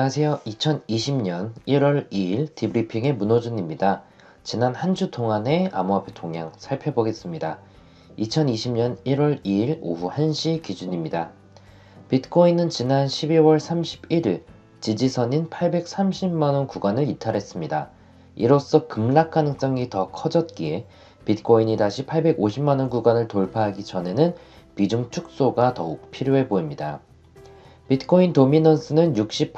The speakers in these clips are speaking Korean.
안녕하세요. 2020년 1월 2일 디브리핑의 문호준입니다. 지난 한 주 동안의 암호화폐 동향 살펴보겠습니다. 2020년 1월 2일 오후 1시 기준입니다. 비트코인은 지난 12월 31일 지지선인 830만원 구간을 이탈했습니다. 이로써 급락 가능성이 더 커졌기에 비트코인이 다시 850만원 구간을 돌파하기 전에는 비중 축소가 더욱 필요해 보입니다. 비트코인 도미넌스는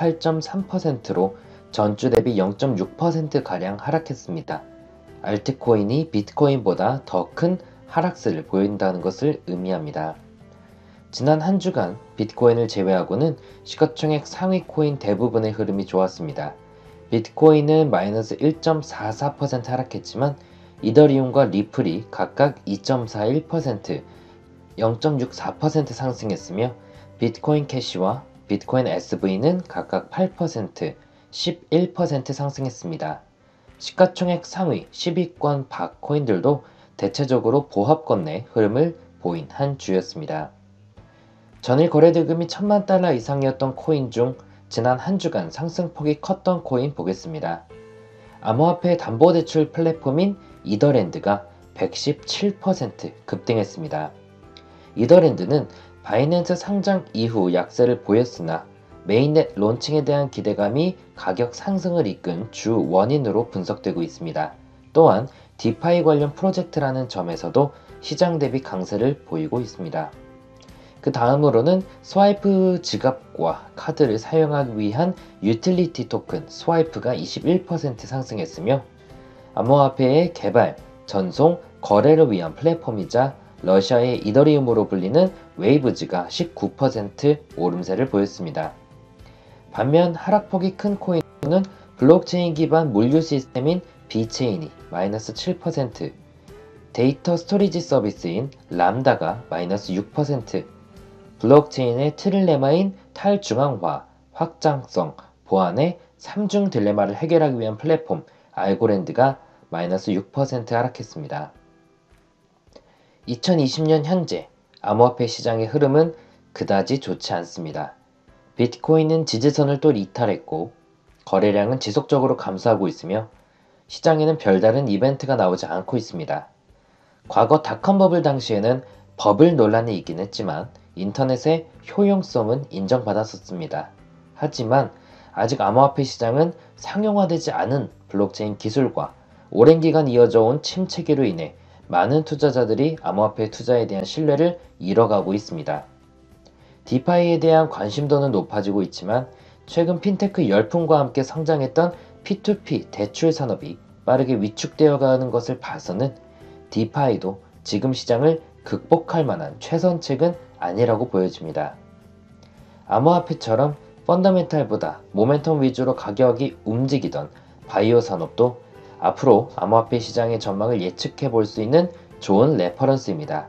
68.3%로 전주 대비 0.6%가량 하락했습니다. 알트코인이 비트코인보다 더 큰 하락세를 보인다는 것을 의미합니다. 지난 한 주간 비트코인을 제외하고는 시가총액 상위 코인 대부분의 흐름이 좋았습니다. 비트코인은 마이너스 1.44% 하락했지만 이더리움과 리플이 각각 2.41%, 0.64% 상승했으며 비트코인 캐시와 비트코인 SV는 각각 8%, 11% 상승했습니다. 시가총액 상위 10위권 박 코인들도 대체적으로 보합권 내 흐름을 보인 한 주였습니다. 전일 거래대금이 1000만 달러 이상이었던 코인 중 지난 한 주간 상승폭이 컸던 코인 보겠습니다. 암호화폐 담보대출 플랫폼인 이더랜드가 117% 급등했습니다. 이더랜드는 바이낸스 상장 이후 약세를 보였으나 메인넷 론칭에 대한 기대감이 가격 상승을 이끈 주 원인으로 분석되고 있습니다. 또한 디파이 관련 프로젝트라는 점에서도 시장 대비 강세를 보이고 있습니다. 그 다음으로는 스와이프 지갑과 카드를 사용하기 위한 유틸리티 토큰 스와이프가 21% 상승했으며 암호화폐의 개발, 전송, 거래를 위한 플랫폼이자 러시아의 이더리움으로 불리는 웨이브즈가 19% 오름세를 보였습니다. 반면 하락폭이 큰 코인은 블록체인 기반 물류 시스템인 비체인이 마이너스 7%, 데이터 스토리지 서비스인 람다가 마이너스 6%, 블록체인의 트릴레마인 탈중앙화, 확장성, 보안의 3중 딜레마를 해결하기 위한 플랫폼 알고랜드가 마이너스 6% 하락했습니다. 2020년 현재 암호화폐 시장의 흐름은 그다지 좋지 않습니다. 비트코인은 지지선을 또 이탈했고 거래량은 지속적으로 감소하고 있으며 시장에는 별다른 이벤트가 나오지 않고 있습니다. 과거 닷컴 버블 당시에는 버블 논란이 있긴 했지만 인터넷의 효용성은 인정받았었습니다. 하지만 아직 암호화폐 시장은 상용화되지 않은 블록체인 기술과 오랜 기간 이어져 온 침체기로 인해 많은 투자자들이 암호화폐 투자에 대한 신뢰를 잃어가고 있습니다. 디파이에 대한 관심도는 높아지고 있지만 최근 핀테크 열풍과 함께 성장했던 P2P 대출 산업이 빠르게 위축되어 가는 것을 봐서는 디파이도 지금 시장을 극복할 만한 최선책은 아니라고 보여집니다. 암호화폐처럼 펀더멘탈보다 모멘텀 위주로 가격이 움직이던 바이오 산업도 앞으로 암호화폐 시장의 전망을 예측해 볼 수 있는 좋은 레퍼런스입니다.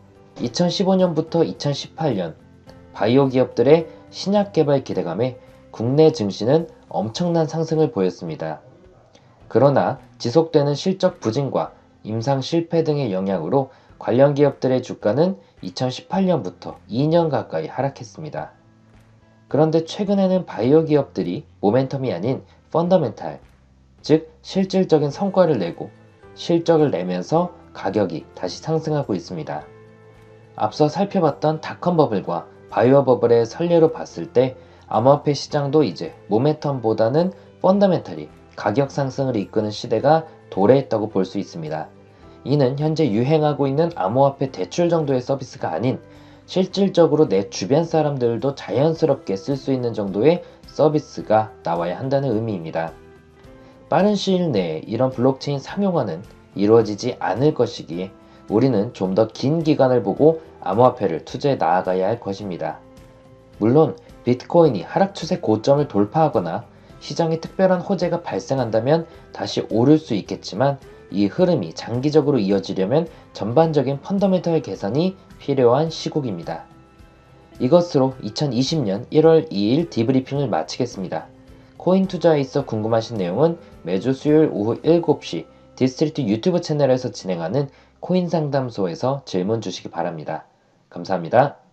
2015년부터 2018년 바이오 기업들의 신약 개발 기대감에 국내 증시는 엄청난 상승을 보였습니다. 그러나 지속되는 실적 부진과 임상 실패 등의 영향으로 관련 기업들의 주가는 2018년부터 2년 가까이 하락했습니다. 그런데 최근에는 바이오 기업들이 모멘텀이 아닌 펀더멘탈, 즉 실질적인 성과를 내고 실적을 내면서 가격이 다시 상승하고 있습니다. 앞서 살펴봤던 닷컴 버블과 바이오 버블의 선례로 봤을 때 암호화폐 시장도 이제 모멘텀보다는 펀더멘탈이 가격 상승을 이끄는 시대가 도래했다고 볼 수 있습니다. 이는 현재 유행하고 있는 암호화폐 대출 정도의 서비스가 아닌 실질적으로 내 주변 사람들도 자연스럽게 쓸 수 있는 정도의 서비스가 나와야 한다는 의미입니다. 빠른 시일 내에 이런 블록체인 상용화는 이루어지지 않을 것이기에 우리는 좀 더 긴 기간을 보고 암호화폐를 투자해 나아가야 할 것입니다. 물론 비트코인이 하락 추세 고점을 돌파하거나 시장에 특별한 호재가 발생한다면 다시 오를 수 있겠지만 이 흐름이 장기적으로 이어지려면 전반적인 펀더멘털 개선이 필요한 시국입니다. 이것으로 2020년 1월 2일 디브리핑을 마치겠습니다. 코인 투자에 있어 궁금하신 내용은 매주 수요일 오후 7시 디스트리트 유튜브 채널에서 진행하는 코인 상담소에서 질문 주시기 바랍니다. 감사합니다.